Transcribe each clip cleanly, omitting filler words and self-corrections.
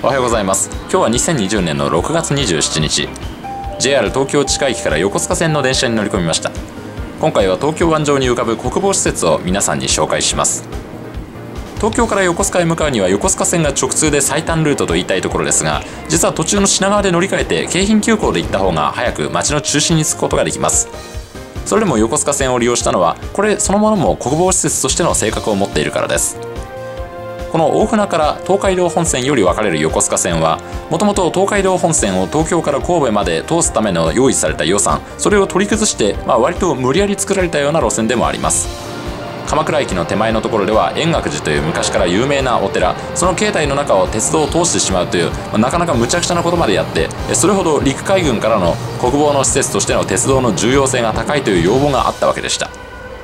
おはようございます。今日は2020年の6月27日 JR 東京地下駅から横須賀線の電車に乗り込みました。今回は東京湾上に浮かぶ国防施設を皆さんに紹介します。東京から横須賀へ向かうには横須賀線が直通で最短ルートと言いたいところですが、実は途中の品川で乗り換えて京浜急行で行った方が早く街の中心に着くことができます。それでも横須賀線を利用したのは、これそのものも国防施設としての性格を持っているからです。この大船から東海道本線より分かれる横須賀線は、もともと東海道本線を東京から神戸まで通すための用意された予算、それを取り崩して、割と無理やり作られたような路線でもあります。鎌倉駅の手前のところでは円覚寺という昔から有名なお寺、その境内の中を鉄道を通してしまうという、なかなか無茶苦茶なことまでやって、それほど陸海軍からの国防の施設としての鉄道の重要性が高いという要望があったわけでした。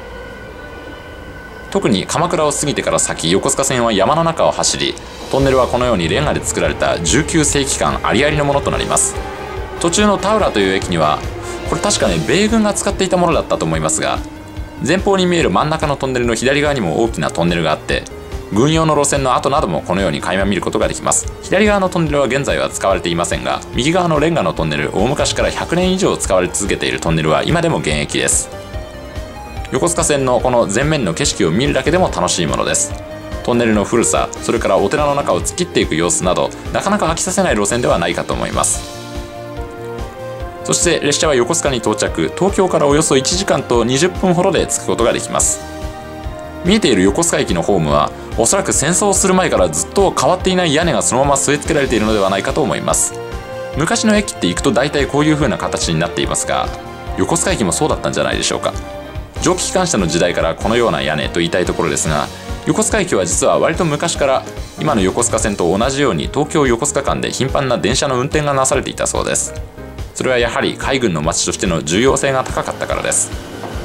特に鎌倉を過ぎてから先、横須賀線は山の中を走り、トンネルはこのようにレンガで作られた19世紀間ありありのものとなります。途中の田浦という駅には、これ確か米軍が使っていたものだったと思いますが、前方に見える真ん中のトンネルの左側にも大きなトンネルがあって、軍用の路線の跡などもこのように垣間見ることができます。左側のトンネルは現在は使われていませんが、右側のレンガのトンネル、大昔から100年以上使われ続けているトンネルは今でも現役です。横須賀線のこの前面の景色を見るだけでも楽しいものです。トンネルの古さ、それからお寺の中を突っ切っていく様子など、なかなか飽きさせない路線ではないかと思います。そして列車は横須賀に到着、東京からおよそ1時間と20分ほどで着くことができます。見えている横須賀駅のホームは、おそらく戦争をする前からずっと変わっていない屋根がそのまま据え付けられているのではないかと思います。昔の駅って行くと大体こういう風な形になっていますが、横須賀駅もそうだったんじゃないでしょうか。蒸気機関車の時代からこのような屋根と言いたいところですが、横須賀駅は実は割と昔から今の横須賀線と同じように東京横須賀間で頻繁な電車の運転がなされていたそうです。それはやはり海軍の街としての重要性が高かったからです。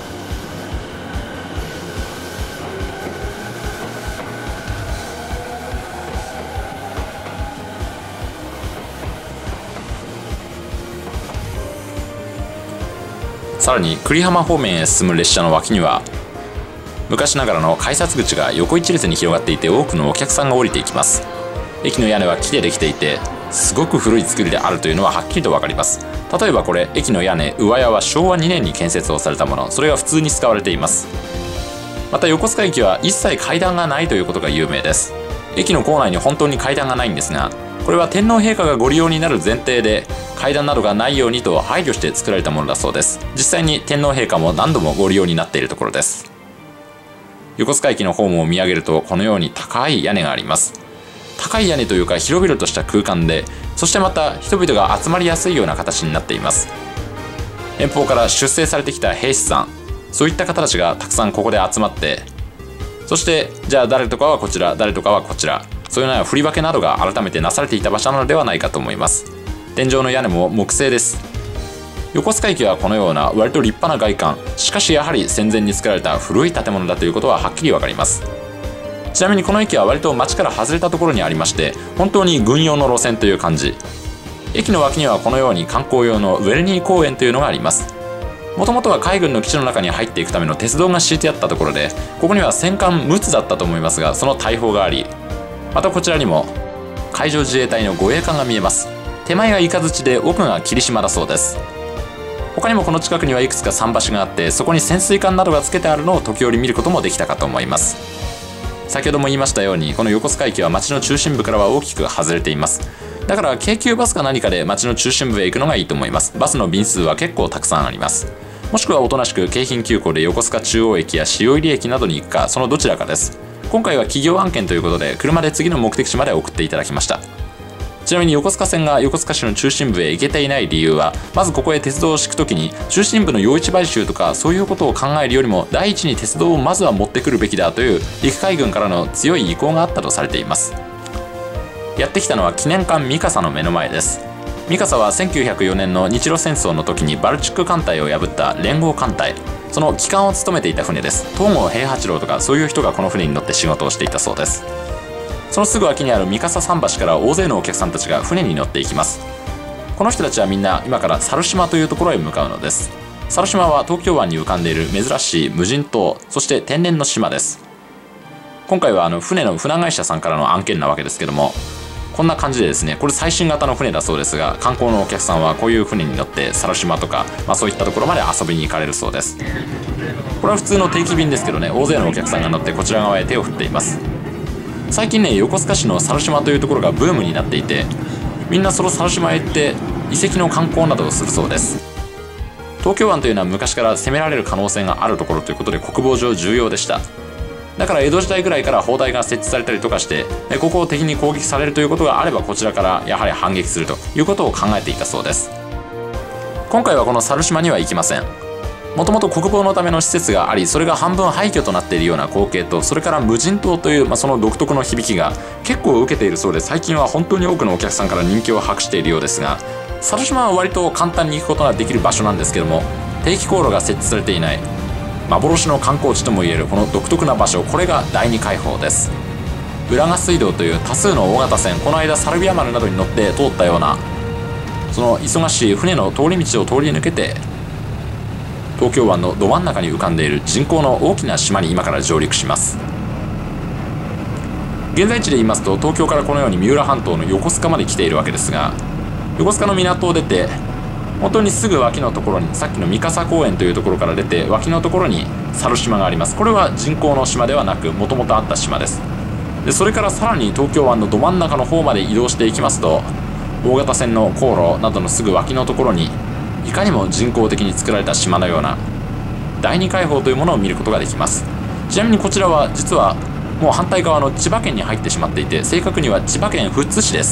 さらに久里浜方面へ進む列車の脇には、昔ながらの改札口が横一列に広がっていて、多くのお客さんが降りていきます。駅の屋根は木でできていて、すごく古い作りであるというのははっきりと分かります。例えばこれ、駅の屋根上屋は昭和2年に建設をされたもの、それが普通に使われています。また横須賀駅は一切階段がないということが有名です。駅の構内に本当に階段がないんですが、これは天皇陛下がご利用になる前提で、階段などがないようにと配慮して作られたものだそうです。実際に天皇陛下も何度もご利用になっているところです。横須賀駅のホームを見上げると、このように高い屋根があります。高い屋根というか広々とした空間で、そしてまた人々が集まりやすいような形になっています。遠方から出征されてきた兵士さん、そういった方たちがたくさんここで集まって、そしてじゃあ誰とかはこちら、誰とかはこちら、そういうような振り分けなどが改めてなされていた場所なのではないかと思います。天井の屋根も木製です。横須賀駅はこのような割と立派な外観、しかしやはり戦前に作られた古い建物だということははっきりわかります。ちなみにこの駅は割と街から外れたところにありまして、本当に軍用の路線という感じ。駅の脇にはこのように観光用のウェルニー公園というのがあります。もともとは海軍の基地の中に入っていくための鉄道が敷いてあったところで、ここには戦艦陸奥だったと思いますが、その大砲があり、またこちらにも海上自衛隊の護衛艦が見えます。手前がイカ槌で奥が霧島だそうです。他にもこの近くにはいくつか桟橋があって、そこに潜水艦などがつけてあるのを時折見ることもできたかと思います。先ほども言いましたように、この横須賀駅は街の中心部からは大きく外れています。だから京急バスか何かで街の中心部へ行くのがいいと思います。バスの便数は結構たくさんあります。もしくはおとなしく京浜急行で横須賀中央駅や汐入駅などに行くか、そのどちらかです。今回は企業案件ということで、車で次の目的地まで送っていただきました。ちなみに横須賀線が横須賀市の中心部へ行けていない理由は、まずここへ鉄道を敷くときに中心部の用地買収とかそういうことを考えるよりも、第一に鉄道をまずは持ってくるべきだという陸海軍からの強い意向があったとされています。やってきたのは記念艦三笠の目の前です。三笠は1904年の日露戦争の時にバルチック艦隊を破った連合艦隊、その旗艦を務めていた船です。東郷平八郎とかそういう人がこの船に乗って仕事をしていたそうです。そのすぐ脇にある三笠桟橋から大勢のお客さんたちが船に乗っていきます。この人たちはみんな今から猿島というところへ向かうのです。猿島は東京湾に浮かんでいる珍しい無人島、そして天然の島です。今回は船の船会社さんからの案件なわけですけども、 こんな感じでですね、これ最新型の船だそうですが、観光のお客さんはこういう船に乗って猿島とか、そういったところまで遊びに行かれるそうです。これは普通の定期便ですけどね、大勢のお客さんが乗ってこちら側へ手を振っています。最近ね、横須賀市の猿島というところがブームになっていて、みんなその猿島へ行って遺跡の観光などをするそうです。東京湾というのは昔から攻められる可能性があるところということで国防上重要でした。だから江戸時代ぐらいから砲台が設置されたりとかして、ここを敵に攻撃されるということがあればこちらからやはり反撃するということを考えていたそうです。今回はこの猿島には行きません。もともと国防のための施設があり、それが半分廃墟となっているような光景と、それから無人島という、その独特の響きが結構受けているそうで、最近は本当に多くのお客さんから人気を博しているようですが、猿島は割と簡単に行くことができる場所なんですけども、定期航路が設置されていない幻の観光地ともいえるこの独特な場所、これが第二海堡です。浦賀水道という多数の大型船、この間サルビア丸などに乗って通ったような、その忙しい船の通り道を通り抜けて東京湾のど真ん中に浮かんでいる人工の大きな島に今から上陸します。現在地で言いますと、東京からこのように三浦半島の横須賀まで来ているわけですが、横須賀の港を出て本当にすぐ脇のところに、さっきの三笠公園というところから出て脇のところに猿島があります。これは人工の島ではなく、もともとあった島です。でそれからさらに東京湾のど真ん中の方まで移動していきますと、大型船の航路などのすぐ脇のところに、いかにも人工的に作られた島のような第二海堡というものを見ることができます。ちなみにこちらは実はもう反対側の千葉県に入ってしまっていて、正確には千葉県富津市です。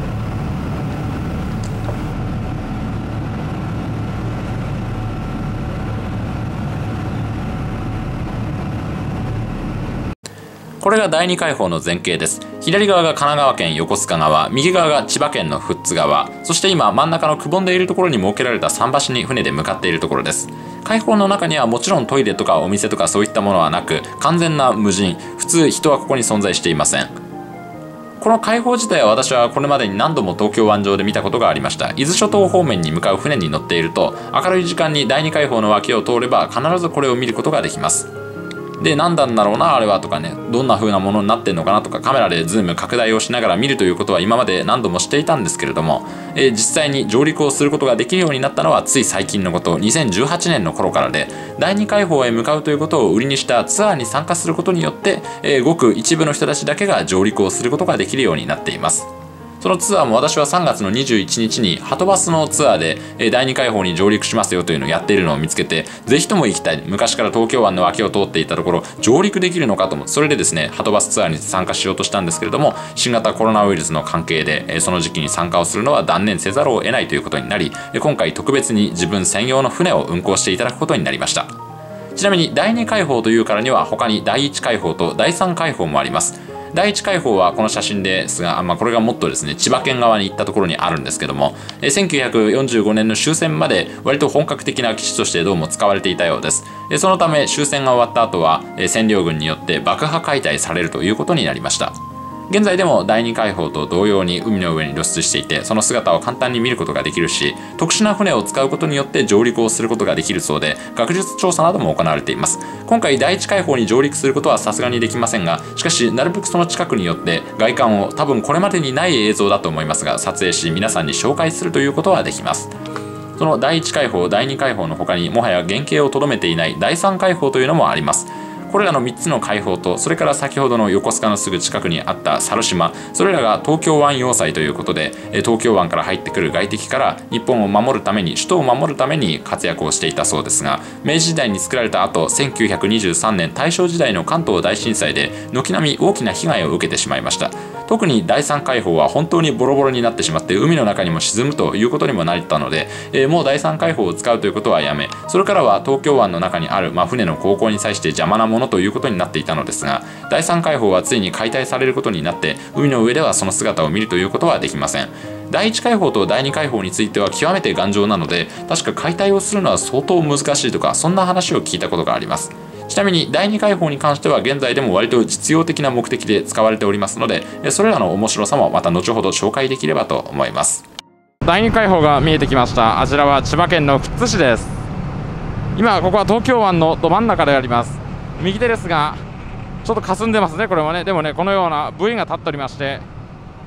これが第二海堡の前景です。左側が神奈川県横須賀側、右側が千葉県の富津川、そして今真ん中のくぼんでいるところに設けられた桟橋に船で向かっているところです。海堡の中にはもちろんトイレとかお店とかそういったものはなく、完全な無人、普通人はここに存在していません。この海堡自体は私はこれまでに何度も東京湾上で見たことがありました。伊豆諸島方面に向かう船に乗っていると、明るい時間に第二海堡の脇を通れば必ずこれを見ることができます。で、何なんだろうなあれはとかね、どんな風なものになってんのかなとか、カメラでズーム拡大をしながら見るということは今まで何度もしていたんですけれども、実際に上陸をすることができるようになったのはつい最近のこと、2018年の頃からで、第二海堡へ向かうということを売りにしたツアーに参加することによって、ごく一部の人たちだけが上陸をすることができるようになっています。そのツアーも私は3月の21日にはとバスのツアーで第二海堡に上陸しますよというのをやっているのを見つけて、ぜひとも行きたい、昔から東京湾の脇を通っていたところ上陸できるのかと思う、それでですねはとバスツアーに参加しようとしたんですけれども、新型コロナウイルスの関係でその時期に参加をするのは断念せざるを得ないということになり、今回特別に自分専用の船を運航していただくことになりました。ちなみに第二海堡というからには他に第一海堡と第三海堡もあります。第一海堡はこの写真ですが、これがもっとですね千葉県側に行ったところにあるんですけども、1945年の終戦まで割と本格的な基地としてどうも使われていたようです。そのため終戦が終わった後は占領軍によって爆破解体されるということになりました。現在でも第二海堡と同様に海の上に露出していて、その姿を簡単に見ることができるし、特殊な船を使うことによって上陸をすることができるそうで、学術調査なども行われています。今回第一海堡に上陸することはさすがにできませんが、しかしなるべくその近くによって外観を多分これまでにない映像だと思いますが撮影し、皆さんに紹介するということはできます。その第一海堡、第二海堡の他にもはや原型をとどめていない第三海堡というのもあります。これらの3つの海堡と、それから先ほどの横須賀のすぐ近くにあった猿島、それらが東京湾要塞ということで、東京湾から入ってくる外敵から日本を守るために、首都を守るために活躍をしていたそうですが、明治時代に作られた後、1923年大正時代の関東大震災で軒並み大きな被害を受けてしまいました。特に第三海堡は本当にボロボロになってしまって海の中にも沈むということにもなったので、もう第三海堡を使うということはやめ、それからは東京湾の中にある、船の航行に際して邪魔なものということになっていたのですが、第三海堡はついに解体されることになって海の上ではその姿を見るということはできません。第一海堡と第二海堡については極めて頑丈なので、確か解体をするのは相当難しいとか、そんな話を聞いたことがあります。ちなみに第二海堡に関しては現在でも割と実用的な目的で使われておりますので、それらの面白さもまた後ほど紹介できればと思います。第二海堡が見えてきました。あちらは千葉県の富津市です。今ここは東京湾のど真ん中であります。右手ですがちょっと霞んでますね。これはね、でもね、このようなブイが立っておりまして、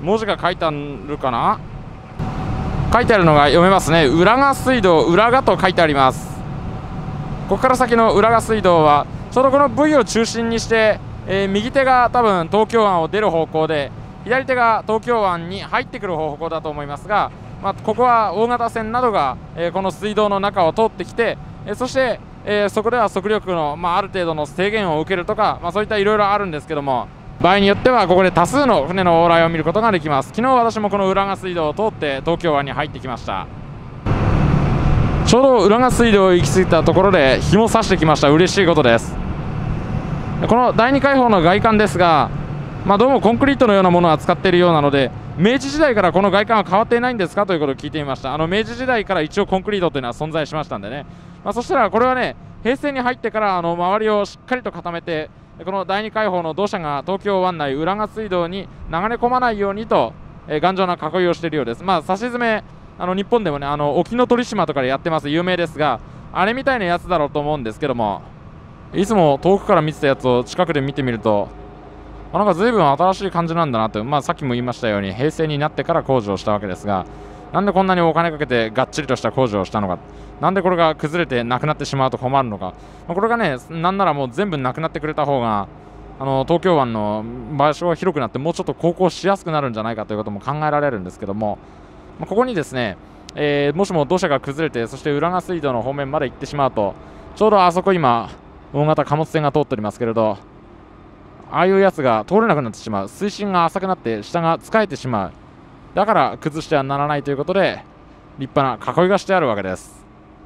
文字が書いてあるかな。書いてあるのが読めますね。浦賀水道、浦賀と書いてあります。ここから先の浦賀水道はちょうどこの V を中心にして、右手が多分東京湾を出る方向で、左手が東京湾に入ってくる方向だと思いますが、ここは大型船などが、この水道の中を通ってきて、そして、そこでは速力の、ある程度の制限を受けるとか、そういったいろいろあるんですけども、場合によってはここで多数の船の往来を見ることができます。昨日私もこの浦賀水道を通って東京湾に入ってきました。ちょうど浦賀水道を行き過ぎたところで日も差してきました。嬉しいことです。この第2海堡の外観ですが、どうもコンクリートのようなものを扱っているようなので、明治時代からこの外観は変わっていないんですかということを聞いてみました。明治時代から一応コンクリートというのは存在しましたんでね、そしたらこれはね、平成に入ってから周りをしっかりと固めて、この第2海堡の土砂が東京湾内浦賀水道に流れ込まないようにと、頑丈な囲いをしているようです。さし詰め日本でもね、沖ノ鳥島とかでやってます有名ですが、あれみたいなやつだろうと思うんですけども、いつも遠くから見てたやつを近くで見てみると、なんか随分新しい感じなんだなと、さっきも言いましたように平成になってから工事をしたわけですが、なんでこんなにお金かけてがっちりとした工事をしたのか、なんでこれが崩れてなくなってしまうと困るのか、これがね、なんならもう全部なくなってくれた方が東京湾の場所が広くなってもうちょっと航行しやすくなるんじゃないかということも考えられるんですけども、ここにですね、もしも土砂が崩れて、そして浦賀水道の方面まで行ってしまうと、ちょうどあそこ今大型貨物船が通っておりますけれど、ああいうやつが通れなくなってしまう、水深が浅くなって下が疲れてしまう、だから崩してはならないということで立派な囲いがしてあるわけです。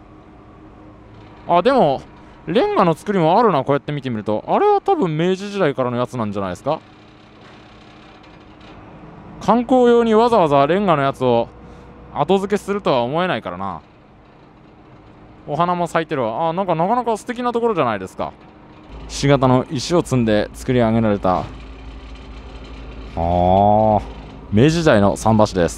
でもレンガの作りもあるな。こうやって見てみると、あれは多分明治時代からのやつなんじゃないですか。観光用にわざわざレンガのやつを後付けするとは思えないからな。お花も咲いてるわ。なんかなかなか素敵なところじゃないですか。ひし形の石を積んで作り上げられた明治時代の桟橋です。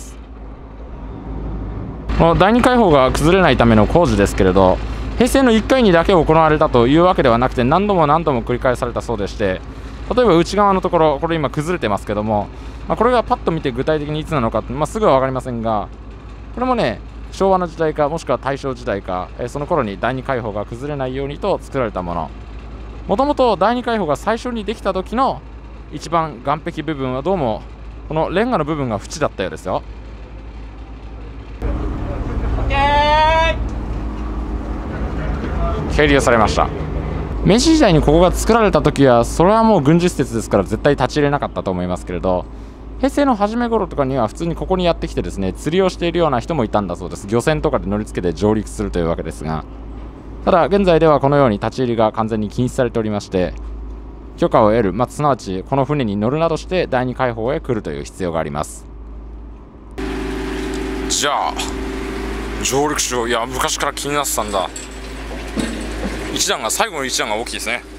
この第2海堡が崩れないための工事ですけれど、平成の1回にだけ行われたというわけではなくて、何度も何度も繰り返されたそうでして、例えば内側のところ、これ今崩れてますけども、これがパッと見て具体的にいつなのかって、すぐは分かりませんが、これもね、昭和の時代かもしくは大正時代か、その頃に第2海堡が崩れないようにと作られたもの。もともと第2海堡が最初にできた時の一番岸壁部分はどうもこのレンガの部分が縁だったようですよ。係留されました。明治時代にここが作られた時はそれはもう軍事施設ですから絶対立ち入れなかったと思いますけれど、平成の初め頃とかには普通にここにやってきてですね、釣りをしているような人もいたんだそうです。漁船とかで乗り付けて上陸するというわけですが、ただ現在ではこのように立ち入りが完全に禁止されておりまして、許可を得る、すなわちこの船に乗るなどして第2海堡へ来るという必要があります。じゃあ上陸しよう。いや昔から気になってたんだ。一段が最後の一段が大きいですね。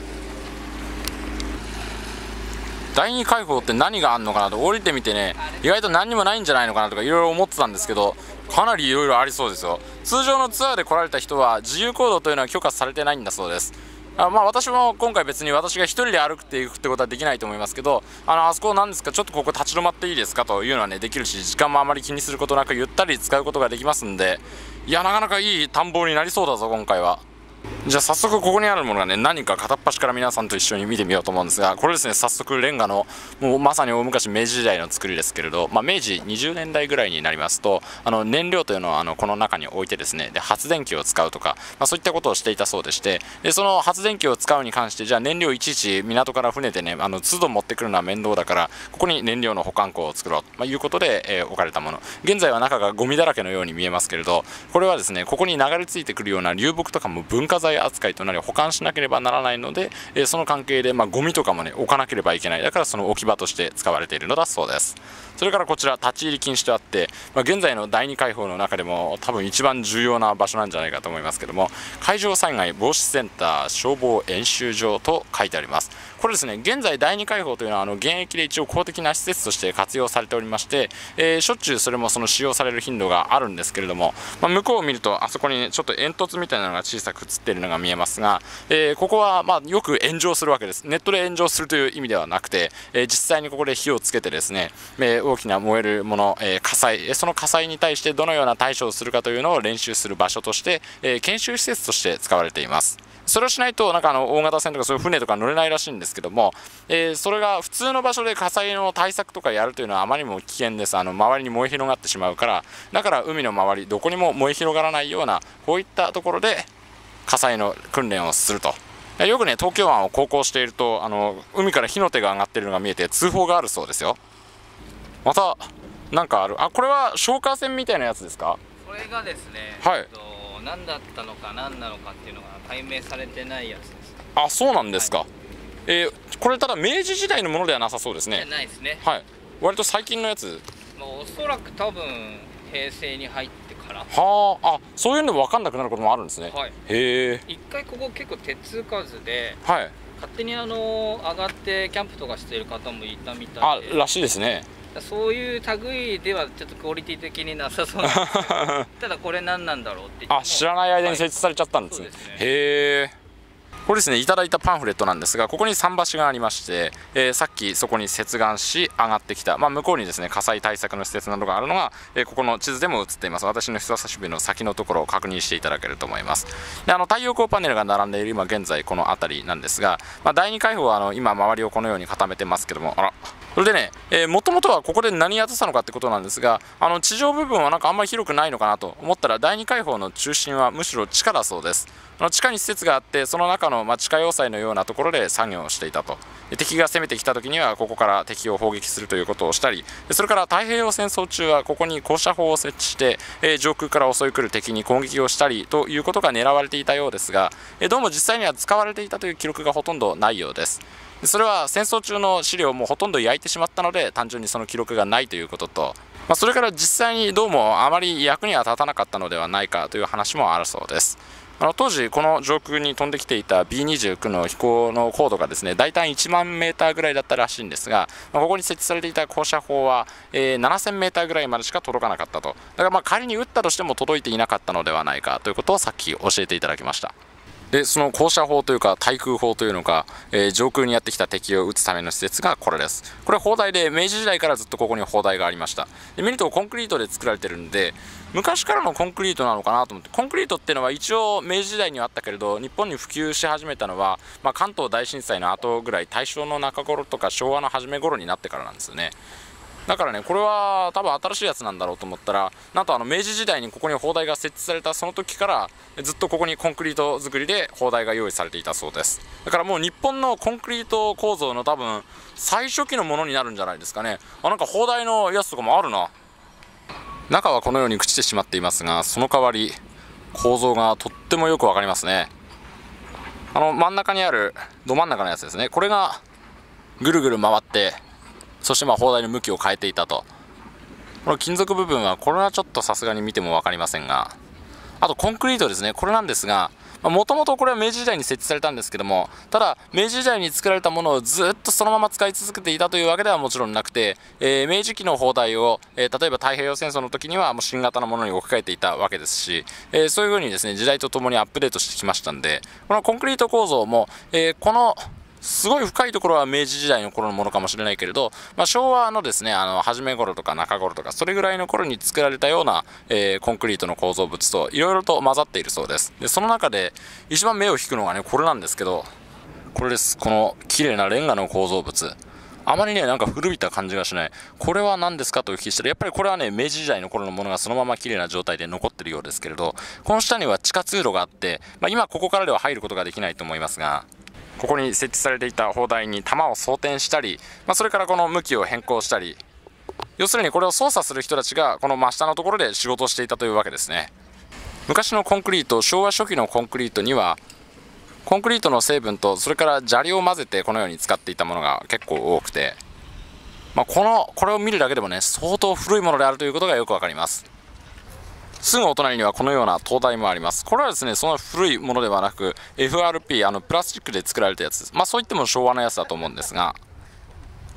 第2海堡って何があるのかなと降りてみてね、意外と何にもないんじゃないのかなとかいろいろ思ってたんですけど、かなりいろいろありそうですよ。通常のツアーで来られた人は自由行動というのは許可されてないんだそうです。私も今回別に私が一人で歩くっていくってことはできないと思いますけど、あそこなんですか、ちょっとここ立ち止まっていいですかというのはねできるし、時間もあまり気にすることなくゆったり使うことができますんで、いやなかなかいい探訪になりそうだぞ今回は。じゃあ早速ここにあるものがね、何か片っ端から皆さんと一緒に見てみようと思うんですが、これですね、早速レンガのもうまさに大昔明治時代の作りですけれど、明治20年代ぐらいになりますと燃料というのをこの中に置いてですね、で発電機を使うとか、そういったことをしていたそうでして、でその発電機を使うに関して、じゃあ燃料いちいち港から船でね都度持ってくるのは面倒だから、ここに燃料の保管庫を作ろうということで、置かれたもの。現在は中がゴミだらけのように見えますけれど、これはですね、ここに流れ着いてくるような流木とかも文化財扱いとなり保管しなければならないので、その関係でゴミとかもね置かなければいけない。だからその置き場として使われているのだそうです。それからこちら立ち入り禁止とあって、現在の第2海堡の中でも多分一番重要な場所なんじゃないかと思いますけども、海上災害防止センター消防演習場と書いてあります。これですね、現在第2海堡というのは現役で一応公的な施設として活用されておりまして、しょっちゅうそれもその使用される頻度があるんですけれども、向こうを見るとあそこに、ね、ちょっと煙突みたいなのが小さく映っているのが見えますが、ここはよく炎上するわけです。ネットで炎上するという意味ではなくて、実際にここで火をつけてですね、 大きな燃えるもの、火災、その火災に対してどのような対処をするかというのを練習する場所として、研修施設として使われています。それをしないと大型船とかそういう船とか乗れないらしいんですけども、それが普通の場所で火災の対策とかやるというのはあまりにも危険です。周りに燃え広がってしまうから、だから海の周りどこにも燃え広がらないようなこういったところで火災の訓練をすると。よくね、東京湾を航行していると海から火の手が上がっているのが見えて通報があるそうですよ。またなんかある。これは消火栓みたいなやつですか？ これがですね、 はい、 何だったのか何なのかっていうのが解明されてないやつです。 あ、そうなんですか。はい、これただ明治時代のものではなさそうですね。 ないですね。 はい、割と最近のやつ。 おそらく多分平成に入ってから。 はあ、そういうの分かんなくなることもあるんですね。 はい、 へえ。 一回ここ結構手つかずで、 はい、 勝手に上がってキャンプとかしている方もいたみたいで。 らしいですね。 そういう類ではちょっとクオリティ的になさそうなんですけどただこれ何なんだろうって言っても知らない間に設置されちゃったんですね。はい、へえ。これですね、いただいたパンフレットなんですが、ここに桟橋がありまして、さっきそこに接岸し上がってきた、向こうにですね火災対策の施設などがあるのが、ここの地図でも映っています。私の人差し指の先のところを確認していただけると思います。で、太陽光パネルが並んでいる今現在この辺りなんですが、第2海堡は今周りをこのように固めてますけども、それでね、もともとはここで何やってたのかってことなんですが、地上部分はなんかあんまり広くないのかなと思ったら、第2海堡の中心はむしろ地下だそうです。地下に施設があって、その中の地下要塞のようなところで作業をしていたと。敵が攻めてきた時にはここから敵を砲撃するということをしたり、それから太平洋戦争中はここに高射砲を設置して、上空から襲い来る敵に攻撃をしたりということが狙われていたようですが、どうも実際には使われていたという記録がほとんどないようです。それは戦争中の資料もほとんど焼いてしまったので、単純にその記録がないということと、それから実際にどうもあまり役には立たなかったのではないかという話もあるそうです。当時この上空に飛んできていた B29 の飛行の高度がですね、大体1万メーターぐらいだったらしいんですが、ここに設置されていた高射砲は、7000メーターぐらいまでしか届かなかったと。だから仮に撃ったとしても届いていなかったのではないかということをさっき教えていただきました。で、その高射砲というか対空砲というのが、上空にやってきた敵を撃つための施設がこれです。これは砲台で、明治時代からずっとここに砲台がありました。で、見るとコンクリートで作られてるんで、昔からのコンクリートなのかなと思って。コンクリートっていうのは一応明治時代にはあったけれど、日本に普及し始めたのは、関東大震災の後ぐらい、大正の中頃とか昭和の初め頃になってからなんですよね。だからね、これは多分新しいやつなんだろうと思ったら、なんと明治時代にここに砲台が設置されたその時からずっとここにコンクリート作りで砲台が用意されていたそうです。だからもう日本のコンクリート構造の多分最初期のものになるんじゃないですかね。なんか砲台のやつとかもあるな。中はこのように朽ちてしまっていますが、その代わり構造がとってもよくわかりますね。真ん中にあるど真ん中のやつですね。これがぐるぐる回って、そして砲台の向きを変えていたと。この金属部分はこれはちょっとさすがに見ても分かりませんが、あとコンクリートですね。これなんですが、もともとこれは明治時代に設置されたんですけども、ただ明治時代に作られたものをずっとそのまま使い続けていたというわけではもちろんなくて、明治期の砲台を、例えば太平洋戦争の時にはもう新型のものに置き換えていたわけですし、そういうふうにですね、時代とともにアップデートしてきましたんで、このコンクリート構造も、このすごい深いところは明治時代の頃のものかもしれないけれど、昭和のですね、初め頃とか中頃とか、それぐらいの頃に作られたような、コンクリートの構造物といろいろと混ざっているそうです。で、その中で一番目を引くのがね、これなんですけど、これです。この綺麗なレンガの構造物。あまりね、なんか古びた感じがしない。これは何ですかとお聞きしたら、やっぱりこれはね、明治時代の頃のものがそのまま綺麗な状態で残ってるようですけれど、この下には地下通路があって、今ここからでは入ることができないと思いますが、ここに設置されていた砲台に弾を装填したり、それからこの向きを変更したり、要するにこれを操作する人たちがこの真下のところで仕事をしていたというわけですね。昔のコンクリート、昭和初期のコンクリートにはコンクリートの成分とそれから砂利を混ぜてこのように使っていたものが結構多くて、これを見るだけでもね、相当古いものであるということがよくわかります。すぐお隣にはこのような灯台もあります。これはですね、その古いものではなく FRP、プラスチックで作られたやつです。そういっても昭和のやつだと思うんですが、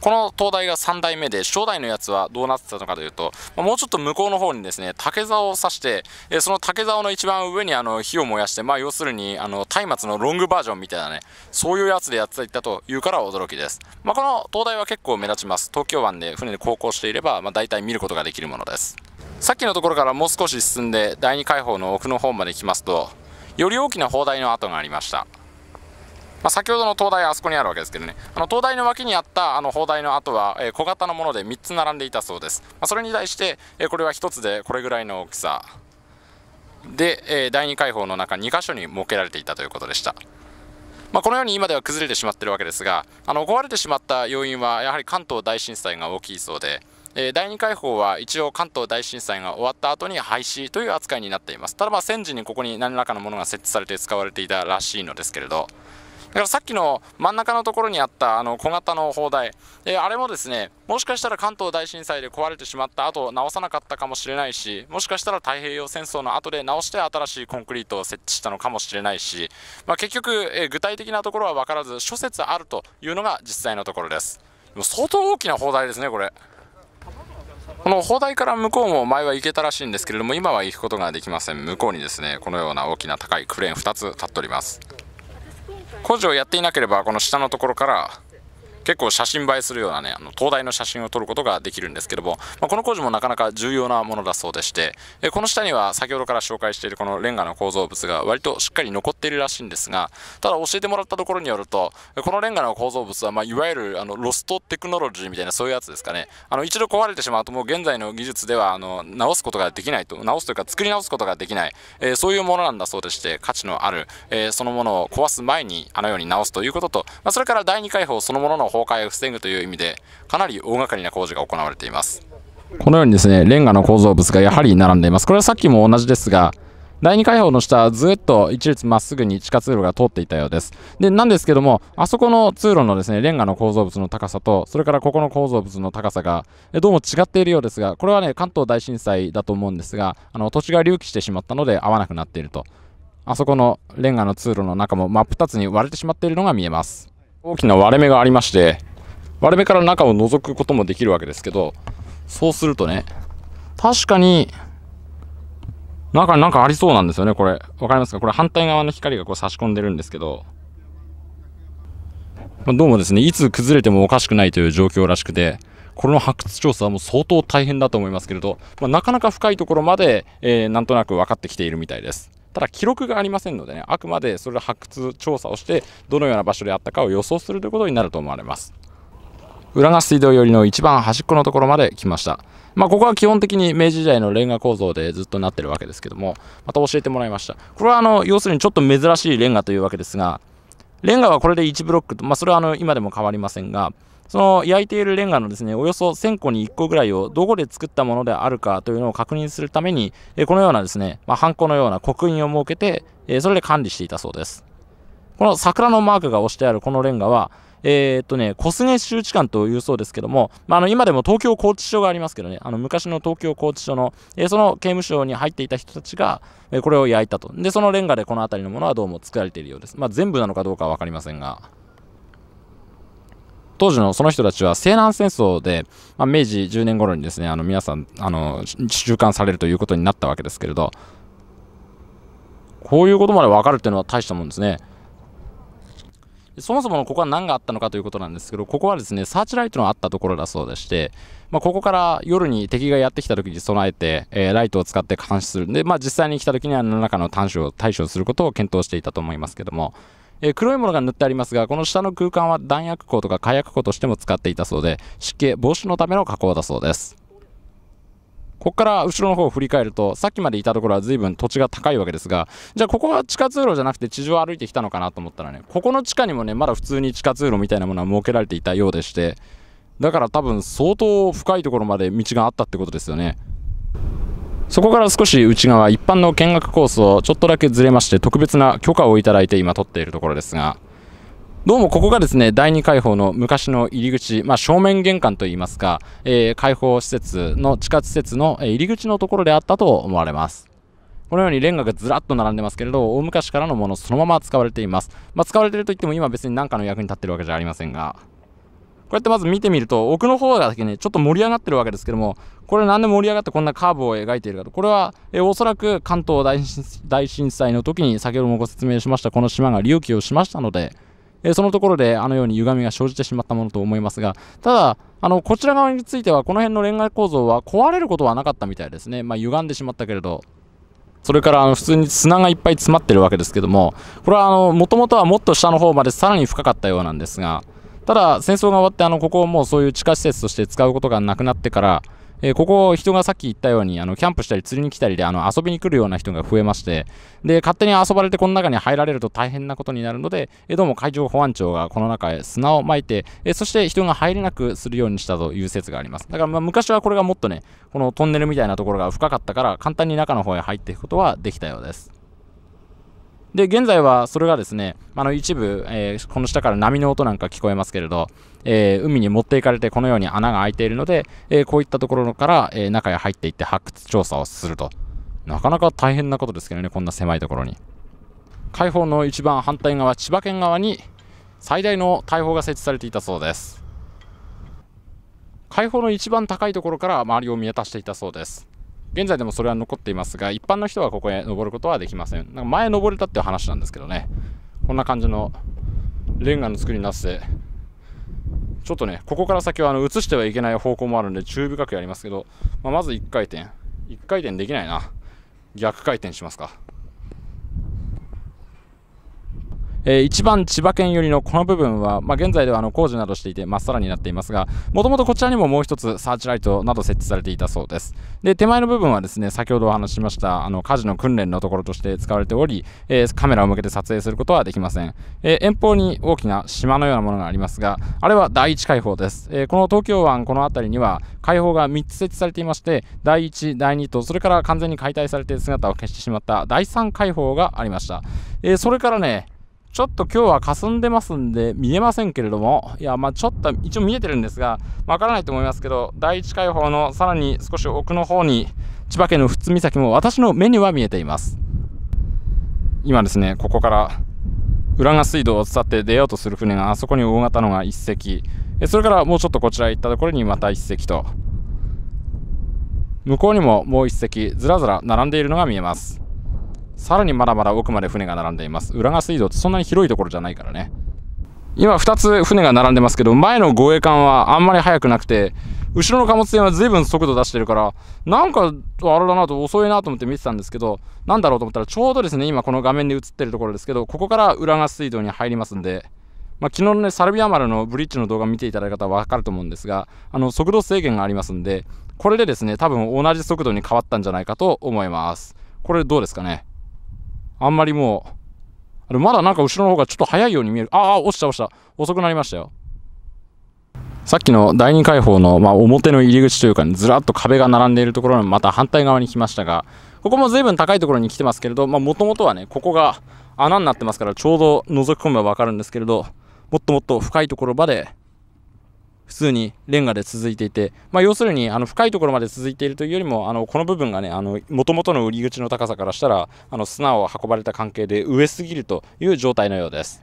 この灯台が3代目で、初代のやつはどうなってたのかというと、もうちょっと向こうの方にですね、竹竿を刺して、その竹竿の一番上に火を燃やして、要するに松明のロングバージョンみたいなね、そういうやつでやっていたというから驚きです。この灯台は結構目立ちます。東京湾で船で航行していれば、大体見ることができるものです。さっきのところからもう少し進んで、第二海堡の奥の方まで来ますと、より大きな砲台の跡がありました。先ほどの灯台はあそこにあるわけですけどね、灯台の脇にあった砲台の跡は、小型のもので3つ並んでいたそうです。それに対して、これは1つでこれぐらいの大きさで、第二海堡の中2箇所に設けられていたということでした。このように今では崩れてしまっているわけですが、壊れてしまった要因はやはり関東大震災が大きいそうで、第二海堡は一応関東大震災が終わった後に廃止という扱いになっています。ただ戦時にここに何らかのものが設置されて使われていたらしいのですけれど、だからさっきの真ん中のところにあった小型の砲台、あれもですね、もしかしたら関東大震災で壊れてしまった後直さなかったかもしれないし、もしかしたら太平洋戦争の後で直して新しいコンクリートを設置したのかもしれないし、結局、具体的なところは分からず諸説あるというのが実際のところです。相当大きな砲台ですね、これ。この砲台から向こうも前は行けたらしいんですけれども、今は行くことができません。向こうにですね、このような大きな高いクレーン2つ立っております。工事をやっていなければこの下のところから結構写真映えするようなね、灯台の写真を撮ることができるんですけども、この工事もなかなか重要なものだそうでして、この下には先ほどから紹介しているこのレンガの構造物が割としっかり残っているらしいんですが、ただ教えてもらったところによると、このレンガの構造物は、いわゆるロストテクノロジーみたいなそういうやつですかね。一度壊れてしまうともう現在の技術では直すことができないと、直すというか作り直すことができない、そういうものなんだそうでして、価値のある、そのものを壊す前にあのように直すということと、それから第二海堡そのものの崩壊を防ぐという意味でかなり大掛かりな工事が行われています。このようにですね、レンガの構造物がやはり並んでいます。これはさっきも同じですが、第二海堡の下ずっと一列まっすぐに地下通路が通っていたようです。なんですけども、あそこの通路のですね、レンガの構造物の高さと、それからここの構造物の高さがどうも違っているようですが、これはね、関東大震災だと思うんですが、土地が隆起してしまったので合わなくなっていると。あそこのレンガの通路の中も真っ二つに割れてしまっているのが見えます。大きな割れ目がありまして、割れ目から中を覗くこともできるわけですけど、そうするとね、確かに中になんかありそうなんですよね。これわかりますか？これ反対側の光がこう差し込んでるんですけど、どうもですね、いつ崩れてもおかしくないという状況らしくて、これの発掘調査はもう相当大変だと思いますけれど、なかなか深いところまで、なんとなく分かってきているみたいです。ただ記録がありませんのでね、あくまでそれで発掘調査をしてどのような場所であったかを予想するということになると思われます。浦賀水道寄りの一番端っこのところまで来ました。ここは基本的に明治時代のレンガ構造でずっとなってるわけですけども、また教えてもらいました。これは要するにちょっと珍しいレンガというわけですが、レンガはこれで1ブロックと、それは今でも変わりませんが、その焼いているレンガのですね、およそ1000個に1個ぐらいをどこで作ったものであるかというのを確認するために、このようなですね、ハンコのような刻印を設けて、それで管理していたそうです。この桜のマークが押してあるこのレンガは、小菅周知館というそうですけども、今でも東京拘置所がありますけどね、昔の東京拘置所の、その刑務所に入っていた人たちが、これを焼いたと。で、そのレンガでこの辺りのものはどうも作られているようです。全部なのかどうかは分かりませんが、当時のその人たちは西南戦争で、明治10年頃にですね、皆さん収監されるということになったわけですけれど、こういうことまで分かるっていうのは大したもんですね。そもそものここは何があったのかということなんですけど、ここはですね、サーチライトのあったところだそうでして、ここから夜に敵がやってきた時に備えて、ライトを使って監視するんで、実際に来た時には何らかの対処することを検討していたと思いますけども、黒いものが塗ってありますが、この下の空間は弾薬庫とか火薬庫としても使っていたそうで、湿気防止のための加工だそうです。ここから後ろの方を振り返ると、さっきまでいたところは随分土地が高いわけですが、じゃあここは地下通路じゃなくて地上を歩いてきたのかなと思ったらね、ここの地下にもね、まだ普通に地下通路みたいなものは設けられていたようでして、だから多分相当深いところまで道があったってことですよね。そこから少し内側、一般の見学コースをちょっとだけずれまして、特別な許可をいただいて今撮っているところですが、どうもここがですね、第二海堡の昔の入り口、正面玄関といいますか、開放施設の地下施設の入り口のところであったと思われます。このようにレンガがずらっと並んでますけれど、大昔からのものそのまま使われています。使われているといっても今別に何かの役に立っているわけじゃありませんが、 うやってまず見てみると、奥の方だけねちょっと盛り上がってるわけですけども、これなんで盛り上がってこんなカーブを描いているかと、これはおそらく関東大震災の時に先ほどもご説明しましたこの島が隆起をしましたので、そのところであのように歪みが生じてしまったものと思いますが、ただこちら側についてはこの辺のレンガ構造は壊れることはなかったみたいですね。歪んでしまったけれど、それから普通に砂がいっぱい詰まってるわけですけども、これはもともとはもっと下の方までさらに深かったようなんですが、ただ戦争が終わってここをもうそういう地下施設として使うことがなくなってから、ここ人がさっき言ったようにキャンプしたり釣りに来たりで遊びに来るような人が増えまして、で勝手に遊ばれてこの中に入られると大変なことになるので、どうも海上保安庁がこの中へ砂をまいて、そして人が入れなくするようにしたという説があります。だから昔はこれがもっとね、このトンネルみたいなところが深かったから簡単に中の方へ入っていくことはできたようです。で現在はそれがですね、一部、この下から波の音なんか聞こえますけれど、海に持っていかれてこのように穴が開いているので、こういったところから、中へ入っていって発掘調査をすると。なかなか大変なことですけどね、こんな狭いところに。海堡の一番反対側、千葉県側に最大の大砲が設置されていたそうです。海堡の一番高いところから周りを見渡していたそうです。現在でもそれは残っていますが、一般の人はここへ登ることはできません。なんか前登れたっていう話なんですけどね、こんな感じのレンガの作りになって、ちょっとね、ここから先は移してはいけない方向もあるんで注意深くやりますけど、まず1回転できないな、逆回転しますか。一番千葉県寄りのこの部分は、現在では工事などしていてまっさらになっていますが、もともとこちらにももう一つサーチライトなど設置されていたそうです。で手前の部分はですね、先ほどお話ししました火事の訓練のところとして使われており、カメラを向けて撮影することはできません。遠方に大きな島のようなものがありますが、あれは第一海堡です。この東京湾この辺りには海堡が3つ設置されていまして、第1、第2と、それから完全に解体されて姿を消してしまった第3海堡がありました。それからね、ちょっと今日は霞んでますんで見えませんけれども、ちょっと一応見えてるんですが、わからないと思いますけど、第一海堡のさらに少し奥の方に千葉県の富津岬も私の目には見えています。今ですね、ここから浦賀水道を伝って出ようとする船があそこに大型のが1隻、それからもうちょっとこちら行ったところにまた1隻と、向こうにももう1隻ずらずら並んでいるのが見えます。さらにまだまだ奥まで船が並んでいます。浦賀水道ってそんなに広いところじゃないからね。今2つ船が並んでますけど、前の護衛艦はあんまり速くなくて、後ろの貨物船は随分速度出してるから、なんかあれだなと、遅いなと思って見てたんですけど、なんだろうと思ったらちょうどですね、今この画面に映ってるところですけど、ここから浦賀水道に入りますんで、昨日のねサルビア丸のブリッジの動画見ていただいた方は分かると思うんですが、速度制限がありますんで、これでですね多分同じ速度に変わったんじゃないかと思います。これどうですかね。あんまりもうまだなんか後ろの方がちょっと速いように見える。落ちた遅くなりましたよ。さっきの第2海堡の、表の入り口というか、ずらっと壁が並んでいるところのまた反対側に来ましたが、ここも随分高いところに来てますけれど、もともとはねここが穴になってますから、ちょうど覗き込めば分かるんですけれど、もっともっと深いところまで普通にレンガで続いていて、要するに深いところまで続いているというよりも、この部分がねもともとの入り口の高さからしたら砂を運ばれた関係で上すぎるという状態のようです。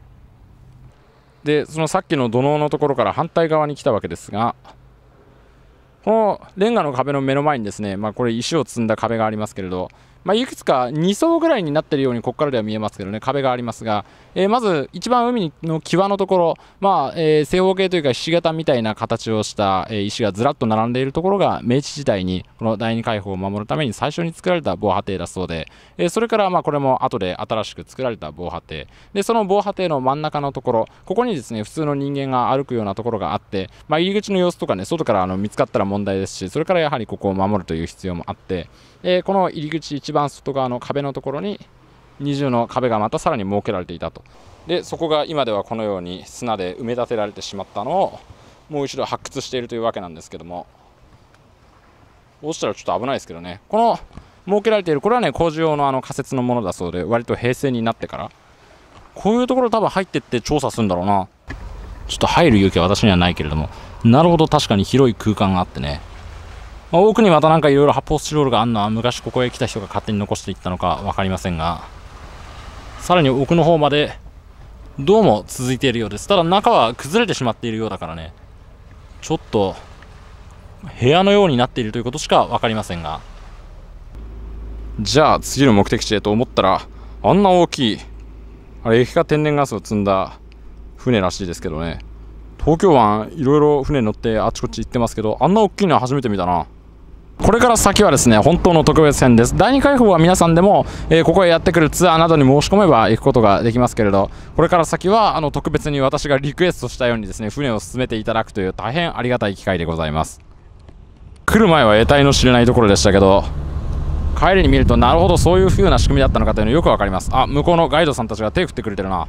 でそのさっきの土のうのところから反対側に来たわけですが、このレンガの壁の目の前にですね、これ石を積んだ壁がありますけれど、いくつか2層ぐらいになっているようにここからでは見えますけどね、壁がありますが、まず一番海の際のところ、正方形というかひし形みたいな形をした石がずらっと並んでいるところが明治時代にこの第二海堡を守るために最初に作られた防波堤だそうで、それからこれも後で新しく作られた防波堤で、その防波堤の真ん中のところ、ここにですね普通の人間が歩くようなところがあって、入り口の様子とかね外から見つかったら問題ですし、それからやはりここを守るという必要もあって、この入り口一番外側の壁のところに二重の壁がまたさらに設けられていたと。でそこが今ではこのように砂で埋め立てられてしまったのをもう一度発掘しているというわけなんですけども、落ちたらちょっと危ないですけどね。この設けられているこれはね工事用の仮設のものだそうで、割と平成になってからこういうところ多分入ってって調査するんだろうな。ちょっと入る勇気は私にはないけれども、なるほど、確かに広い空間があってね、奥にまたなんかいろいろ発泡スチロールがあるのは昔ここへ来た人が勝手に残していったのか分かりませんが、さらに奥の方までどうも続いているようです。ただ中は崩れてしまっているようだからね、ちょっと部屋のようになっているということしか分かりませんが、じゃあ次の目的地へと思ったら、あんな大きいあれ液化天然ガスを積んだ船らしいですけどね。東京湾いろいろ船に乗ってあちこち行ってますけど、あんな大きいのは初めて見たな。これから先はですね、本当の特別編です。第2回放は皆さんでも、ここへやってくるツアーなどに申し込めば行くことができますけれど、これから先は特別に私がリクエストしたようにですね、船を進めていただくという大変ありがたい機会でございます。来る前は得体の知れないところでしたけど、帰りに見るとなるほどそういう風な仕組みだったのかというのよくわかります。あ、向こうのガイドさんたちが手を振ってくれてるな。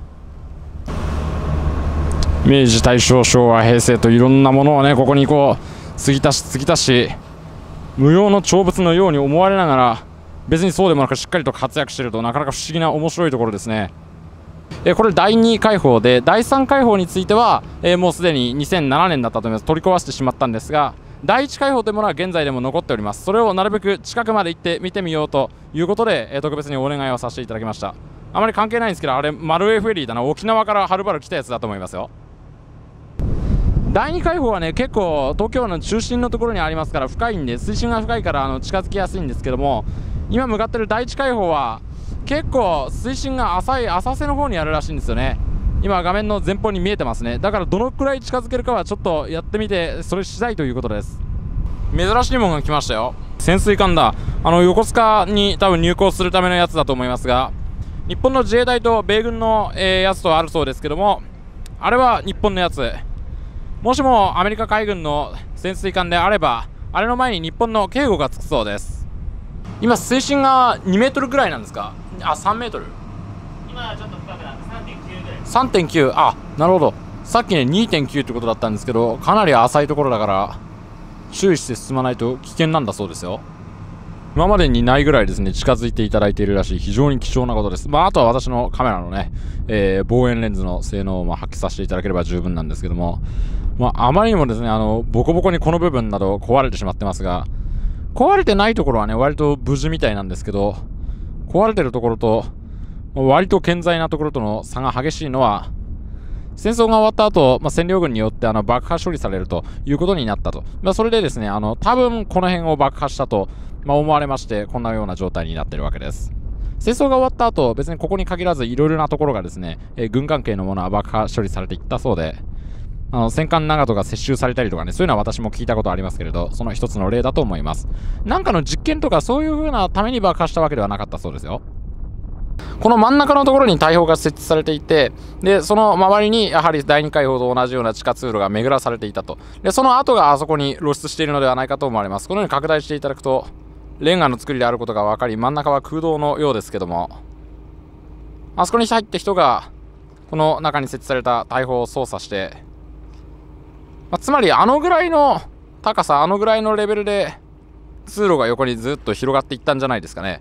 明治、大正、昭和、平成といろんなものをね、ここにこう継ぎ足し無用の長物のように思われながら、別にそうでもなくしっかりと活躍していると、なかなか不思議な面白いところですね。これ第2回放で、第3回放については、もうすでに2007年だったと思います。取り壊してしまったんですが、第1回放というものは現在でも残っております。それをなるべく近くまで行って見てみようということで、特別にお願いをさせていただきました。あまり関係ないんですけど、あれマルウェイフェリーだな、沖縄からはるばる来たやつだと思いますよ。第2海堡はね、結構東京の中心のところにありますから深いんで、水深が深いから近づきやすいんですけども、今向かってる第1海堡は結構水深が浅い浅瀬の方にあるらしいんですよね。今画面の前方に見えてますね。だからどのくらい近づけるかはちょっとやってみて、それ次第ということです。珍しいものが来ましたよ。潜水艦だ。横須賀に多分入港するためのやつだと思いますが、日本の自衛隊と米軍の、やつとあるそうですけども、あれは日本のやつ。もしもアメリカ海軍の潜水艦であれば、あれの前に日本の警護がつくそうです。今水深が2メートルぐらいなんですか。あ、3メートル。 今はちょっと深くなって 3.9 ぐらい。 3.9。あ、なるほど。さっきね 2.9 ってことだったんですけど、かなり浅いところだから注意して進まないと危険なんだそうですよ。今までにないぐらいですね、近づいていただいているらしい。非常に貴重なことです。あとは私のカメラのね、望遠レンズの性能を発揮させていただければ十分なんですけども、あまりにもですね、ボコボコにこの部分など壊れてしまってますが、壊れてないところはね、割と無事みたいなんですけど、壊れてるところと割と健在なところとの差が激しいのは、戦争が終わった後、占領軍によって爆破処理されるということになったと。それでですね、多分この辺を爆破したと、思われまして、こんなような状態になっているわけです。戦争が終わった後、別にここに限らずいろいろなところがですね、軍関係のものは爆破処理されていったそうで、戦艦長門が接収されたりとかね、そういうのは私も聞いたことありますけれど、その一つの例だと思います。なんかの実験とかそういう風なために爆破したわけではなかったそうですよ。この真ん中のところに大砲が設置されていて、でその周りにやはり第2海堡と同じような地下通路が巡らされていたと。でその跡があそこに露出しているのではないかと思われます。このように拡大していただくとレンガの作りであることが分かり、真ん中は空洞のようですけども、あそこに入って人がこの中に設置された大砲を操作して、つまりあのぐらいの高さ、あのぐらいのレベルで通路が横にずっと広がっていったんじゃないですかね。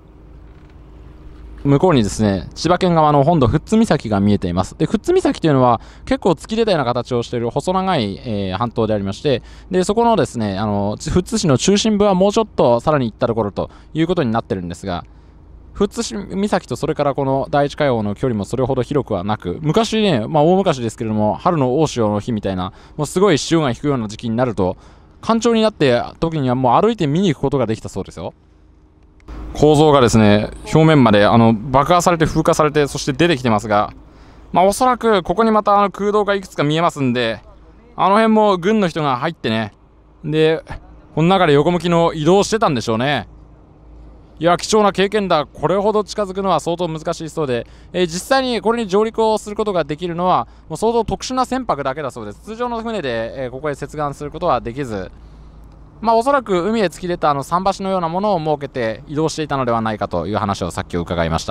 向こうにですね、千葉県側の本土富津岬が見えています。で、富津岬というのは結構突き出たような形をしている細長い、半島でありまして、で、そこのですね、富津市の中心部はもうちょっとさらに行ったところということになってるんですが、富津岬とそれからこの第一海堡の距離もそれほど広くはなく、昔ね、大昔ですけれども、春の大潮の日みたいな、もうすごい潮が引くような時期になると、干潮になって時にはもう歩いて見に行くことができたそうですよ。構造がですね、表面まで爆破されて風化されて、そして出てきてますが、おそらくここにまた空洞がいくつか見えますんで、あの辺も軍の人が入ってね、でこの中で横向きの移動をしてたんでしょうね。いや、貴重な経験だ。これほど近づくのは相当難しいそうで、実際にこれに上陸をすることができるのはもう相当特殊な船舶だけだそうです。通常の船で、ここへ接岸することはできず、おそらく海へ突き出た桟橋のようなものを設けて移動していたのではないかという話をさっき伺いました。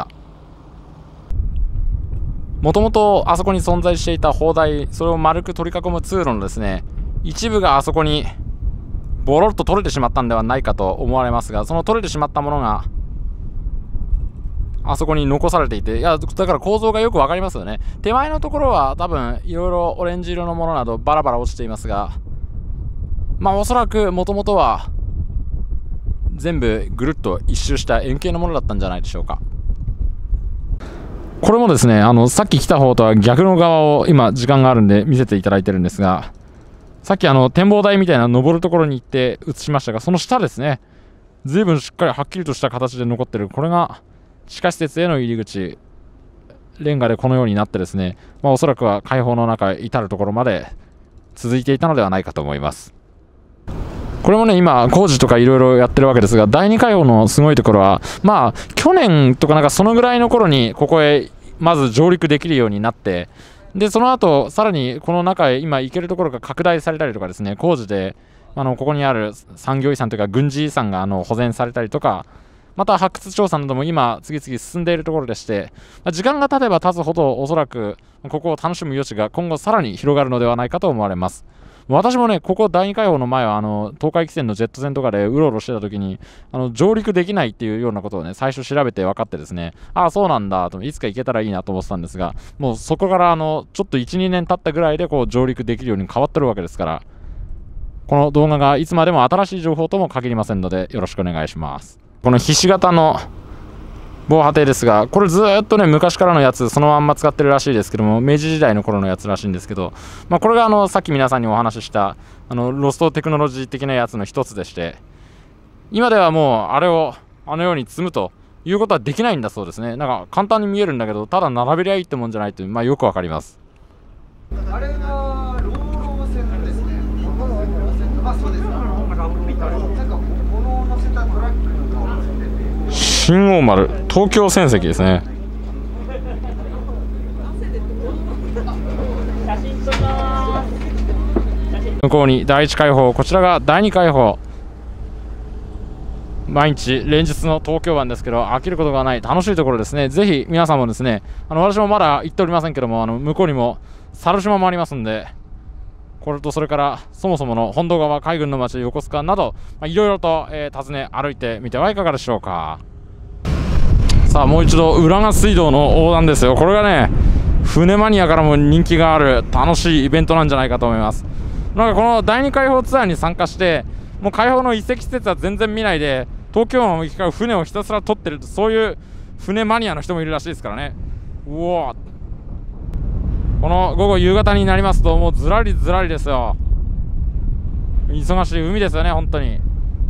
もともとあそこに存在していた砲台、それを丸く取り囲む通路のですね、一部があそこにボロッと取れてしまったんではないかと思われますが、その取れてしまったものがあそこに残されていて、いや、だから構造がよく分かりますよね。手前のところは多分いろいろオレンジ色のものなどバラバラ落ちていますが、おそらくもともとは全部ぐるっと一周した円形のものだったんじゃないでしょうか。 これもですね、さっき来た方とは逆の側を今時間があるんで見せていただいてるんですが、さっき展望台みたいな登るところに行って映しましたが、その下ですね、随分しっかりはっきりとした形で残ってる、これが地下施設への入り口、レンガでこのようになってですね、おそらくは開放の中至るところまで続いていたのではないかと思います。これもね、今工事とかいろいろやってるわけですが、第2開放のすごいところは、去年とかなんかそのぐらいの頃にここへまず上陸できるようになって、でその後さらにこの中へ今行けるところが拡大されたりとかですね、工事でここにある産業遺産というか軍事遺産が保全されたりとか、また発掘調査なども今次々進んでいるところでして、時間が経てば経つほどおそらくここを楽しむ余地が今後さらに広がるのではないかと思われます。私もね、ここ第2開放の前は東海汽船のジェット船とかでうろうろしてた時に上陸できないっていうようなことをね、最初調べて分かってですね、ああそうなんだと、いつか行けたらいいなと思ってたんですが、もうそこからちょっと 1,2 年経ったぐらいでこう上陸できるように変わってるわけですから、この動画がいつまでも新しい情報とも限りませんのでよろしくお願いします。このひし形の防波堤ですが、これずっとね昔からのやつそのまんま使ってるらしいですけども、明治時代の頃のやつらしいんですけど、これがさっき皆さんにお話ししたロストテクノロジー的なやつの一つでして、今ではもうあれをあのように積むということはできないんだそうですね。なんか簡単に見えるんだけど、ただ並べりゃいいってもんじゃないという、よくわかります。 あれがローロー線ですね。そうです。なんか物を乗せたトラックの顔を乗せてて、 新大丸東京船籍ですね。向こうに第1開放、こちらが第2開放。毎日連日の東京湾ですけど飽きることがない楽しいところですね。ぜひ皆さんもですね、私もまだ行っておりませんけども、向こうにも猿島もありますんで、これとそれからそもそもの本土川海軍の町横須賀などいろいろと、訪ね歩いてみてはいかがでしょうか。さあもう一度浦賀水道の横断ですよ。これがね、船マニアからも人気がある楽しいイベントなんじゃないかと思います。なんかこの第2開放ツアーに参加して、もう開放の遺跡施設は全然見ないで東京湾を行き交う船をひたすら撮ってる、そういう船マニアの人もいるらしいですからね。うおー、この午後夕方になりますともうずらりずらりですよ。忙しい海ですよね本当に。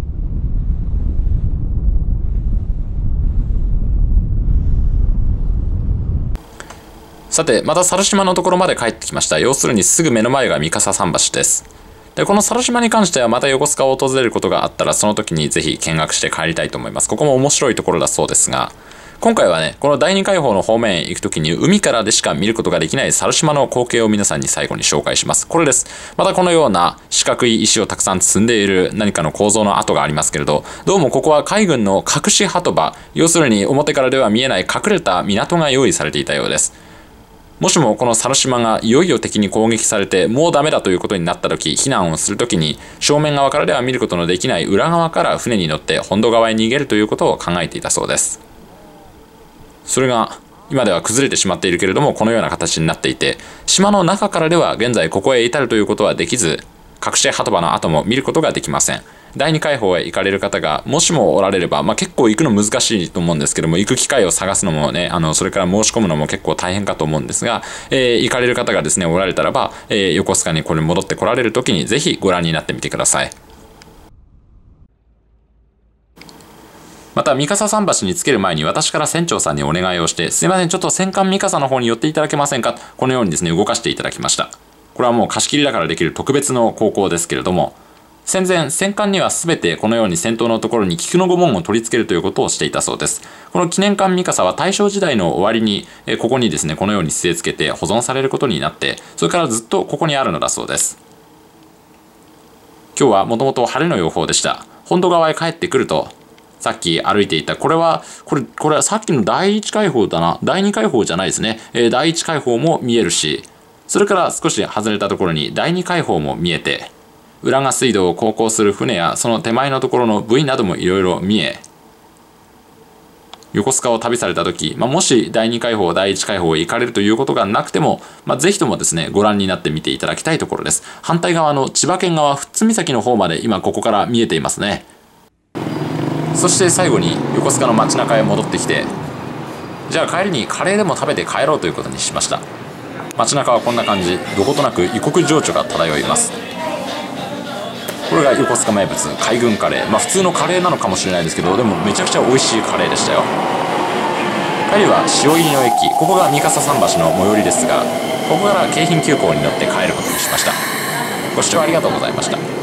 さて、また猿島のところまで帰ってきました。要するにすぐ目の前が三笠桟橋です。で、この猿島に関してはまた横須賀を訪れることがあったら、その時にぜひ見学して帰りたいと思います。ここも面白いところだそうですが、今回はね、この第2開放の方面へ行く時に海からでしか見ることができない猿島の光景を皆さんに最後に紹介します。これです。またこのような四角い石をたくさん積んでいる何かの構造の跡がありますけれど、どうもここは海軍の隠し鳩場、要するに表からでは見えない隠れた港が用意されていたようです。もしもこの猿島がいよいよ敵に攻撃されてもうダメだということになった時、避難をする時に正面側からでは見ることのできない裏側から船に乗って本土側へ逃げるということを考えていたそうです。それが今では崩れてしまっているけれども、このような形になっていて、島の中からでは現在ここへ至るということはできず、隠し鳩場の跡も見ることができません。第2開放へ行かれる方がもしもおられれば、結構行くの難しいと思うんですけども、行く機会を探すのもね、それから申し込むのも結構大変かと思うんですが、行かれる方がですねおられたらば、横須賀にこれ戻ってこられる時にぜひご覧になってみてください。また三笠桟橋につける前に私から船長さんにお願いをして、すいませんちょっと戦艦三笠の方に寄っていただけませんか、このようにですね動かしていただきました。これはもう貸し切りだからできる特別の航行ですけれども、戦前戦艦には全てこのように先頭のところに菊の御紋を取り付けるということをしていたそうです。この記念艦三笠は大正時代の終わりにここにですねこのように据え付けて保存されることになって、それからずっとここにあるのだそうです。今日はもともと晴れの予報でした。本土側へ帰ってくると、さっき歩いていたこれはさっきの第1開放だな、第2開放じゃないですね、第1開放も見えるし、それから少し外れたところに第2開放も見えて、浦賀水道を航行する船やその手前のところのブイなどもいろいろ見え、横須賀を旅された時、もし第2開放第1開放へ行かれるということがなくても、ぜひともですねご覧になってみていただきたいところです。反対側の千葉県側富津岬の方まで今ここから見えていますね。そして最後に横須賀の街中へ戻ってきて、 じゃあ帰りにカレーでも食べて帰ろうということにしました。街中はこんな感じ、どことなく異国情緒が漂います。これが横須賀名物海軍カレー、普通のカレーなのかもしれないですけど、でもめちゃくちゃ美味しいカレーでしたよ。帰りは塩入の駅、ここが三笠桟橋の最寄りですが、ここから京浜急行に乗って帰ることにしました。ご視聴ありがとうございました。